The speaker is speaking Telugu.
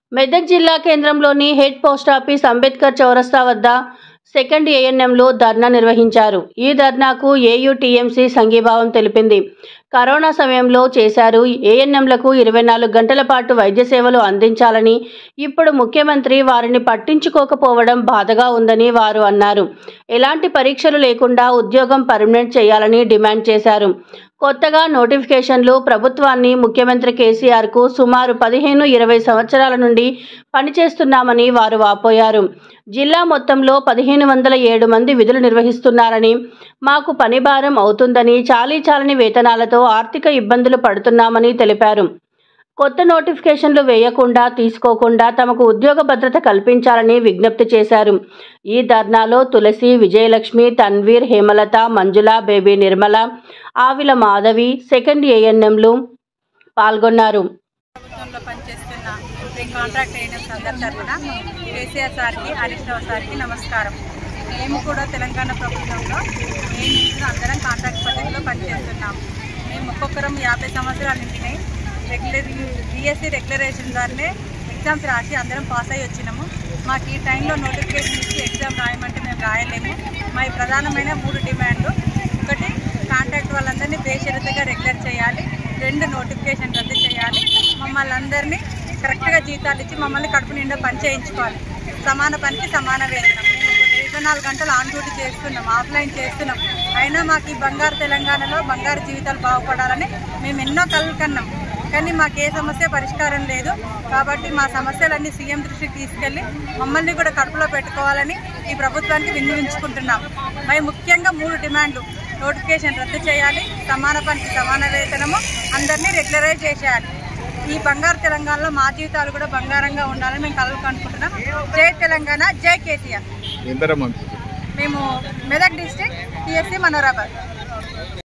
మెదక్ జిల్లా కేంద్రంలోని హెడ్ పోస్టాఫీస్ అంబేద్కర్ చౌరస్తా వద్ద సెకండ్ ఏఎన్ఎంలో ధర్నా నిర్వహించారు. ఈ ధర్నాకు ఏయుటీఎంసీ సంఘీభావం తెలిపింది. కరోనా సమయంలో చేశారు. ఏఎన్ఎంలకు 24 గంటల పాటు వైద్య సేవలు అందించాలని, ఇప్పుడు ముఖ్యమంత్రి వారిని పట్టించుకోకపోవడం బాధగా ఉందని వారు అన్నారు. ఎలాంటి పరీక్షలు లేకుండా ఉద్యోగం పర్మనెంట్ చేయాలని డిమాండ్ చేశారు. కొత్తగా నోటిఫికేషన్లు ప్రభుత్వాన్ని ముఖ్యమంత్రి కేసీఆర్కు సుమారు 15-20 సంవత్సరాల నుండి పనిచేస్తున్నామని వారు వాపోయారు. జిల్లా మొత్తంలో 1507 మంది విధులు నిర్వహిస్తున్నారని, మాకు పని భారం అవుతుందని, చాలీచాలని వేతనాలతో ఆర్థిక ఇబ్బందులు పడుతున్నామని తెలిపారు. కొత్త నోటిఫికేషన్లు వేయకుండా తీసుకోకుండా తమకు ఉద్యోగ భద్రత కల్పించాలని విజ్ఞప్తి చేశారు. ఈ ధర్నాలో తులసి, విజయలక్ష్మి, తన్వీర్, హేమలత, మంజుల, బేబీ నిర్మల, ఆవిల మాధవి, సెకండ్ ఏఎన్ఎంలు పాల్గొన్నారు. ప్రభుత్వంలో పనిచేస్తున్న కాంట్రాక్ట్ ఏఎన్ఎంస్ అందరి తరఫున కేసీఆర్ సార్కి, హరీష్ రావు సార్కి నమస్కారం. మేము కూడా తెలంగాణ ప్రభుత్వంలో ఏఎన్ఎంస్ అందరం కాంట్రాక్ట్ పద్ధతిలో పనిచేస్తున్నాం. మేము ఒక్కొక్కరం 50 సంవత్సరాలు నిండినాయి. డిఎస్సి రెగ్యులరేషన్ ద్వారానే ఎగ్జామ్స్ రాసి అందరం పాస్ అయ్యి వచ్చినాము. మాకు ఈ టైంలో నోటిఫికేషన్ ఇచ్చి ఎగ్జామ్ రాయమంటే మేము రాయలేము. మా ప్రధానమైన 3 డిమాండ్లు: ఒకటి, కాంట్రాక్ట్ వాళ్ళందరినీ బేషరతుగా రెగ్యులర్ చేయాలి. 2, నోటిఫికేషన్ రద్దు చేయాలి. మమ్మల్ని అందరినీ కరెక్ట్గా జీతాలు ఇచ్చి మమ్మల్ని కడుపు నిండా పని చేయించుకోవాలి. సమాన పనికి సమాన వేతనం. మేము 24 గంటలు ఆన్ డ్యూటీ చేస్తున్నాం, ఆఫ్లైన్ చేస్తున్నాం. అయినా మాకు ఈ బంగారు తెలంగాణలో బంగారు జీవితాలు బాగుపడాలని మేము ఎన్నో కలలు కన్నాం. కానీ మాకు ఏ సమస్య పరిష్కారం లేదు. కాబట్టి మా సమస్యలన్నీ సీఎం దృష్టికి తీసుకెళ్ళి మమ్మల్ని కూడా కడుపులో పెట్టుకోవాలని ఈ ప్రభుత్వానికి విన్నవించుకుంటున్నాం. మరి ముఖ్యంగా 3 డిమాండ్లు: నోటిఫికేషన్ రద్దు చేయాలి, సమాన పనికి సమాన వేతనము, అందరినీ రెగ్యులరైజ్ చేసేయాలి. ఈ బంగారు తెలంగాణలో మా జీవితాలు కూడా బంగారంగా ఉండాలని మేము కలలు కనుకుంటున్నాం. జై తెలంగాణ, జై కేసీఆర్. మేము మెదక్ డిస్ట్రిక్ట్, టీఎస్సీ మనోరాబాద్.